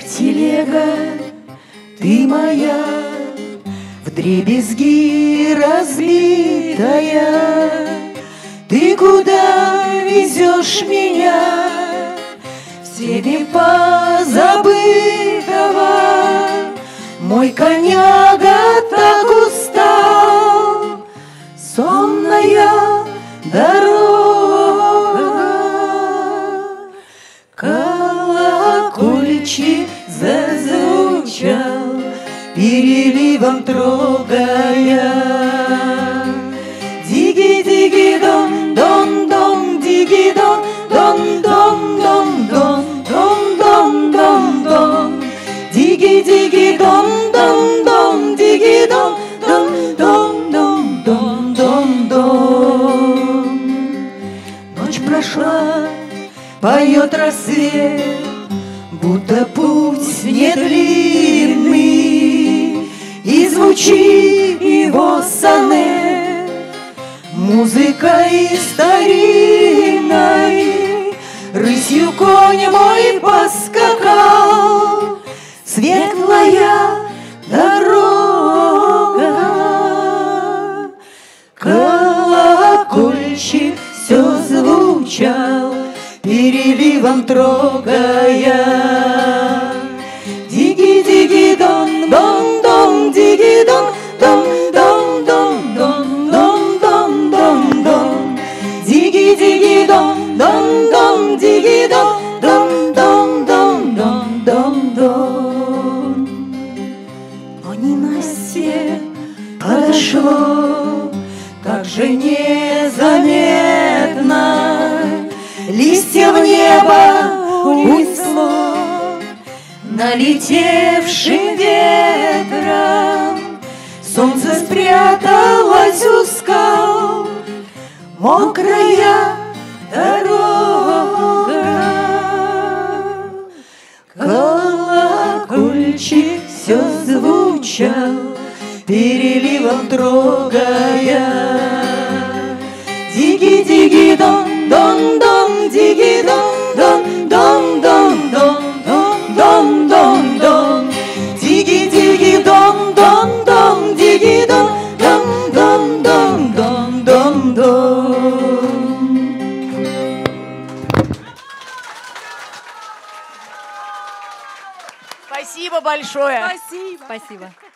как телега, ты моя, вдребезги разбитая. Ты куда везешь меня, всеми позабытого? Мой коняга так устал, сонная дорога. Колокольчик зазвучал, переливом трогая. Диги-диги-дон, дон-дон, диги-дон, дон-дон-дон-дон, дон-дон-дон-дон. Диги-диги-дон, дон-дон, диги-дон, дон-дон-дон-дон-дон. Ночь прошла, поет рассвет, будто путь не длинный, и звучит его сонет музыкой старинной. Рысью конь мой поскакал, светлая дорога. Колокольчик все звучал, переливом трогая. Диги-диги-дон, дон-дон, диги-дон, дон-дон-дон-дон-дон-дон-дон-дон. Диги-диги-дон, дон-дон, диги-дон, дон-дон-дон-дон-дон-дон. Но ненастье подошло так же незаметно, листья в небо унесло налетевшим ветром. Солнце спряталось у скал, мокрая дорога. Колокольчик все звучал, переливом трогая. Диги-диги-дон, дон-дон, диги-дон, дон-дон-дон-дон, дон-дон-дон-дон. Диги-диги-дон, дон-дон, диги-дон, дон-дон-дон-дон-дон. Спасибо большое. Спасибо. Спасибо.